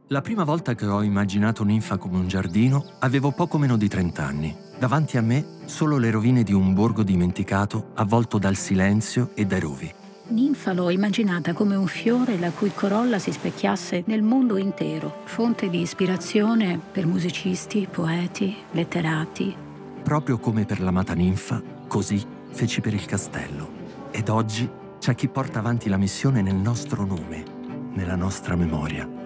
La prima volta che ho immaginato Ninfa come un giardino avevo poco meno di 30 anni. Davanti a me solo le rovine di un borgo dimenticato avvolto dal silenzio e dai rovi. Ninfa l'ho immaginata come un fiore la cui corolla si specchiasse nel mondo intero, fonte di ispirazione per musicisti, poeti, letterati. Proprio come per l'amata Ninfa, così feci per il castello. Ed oggi c'è chi porta avanti la missione nel nostro nome, nella nostra memoria.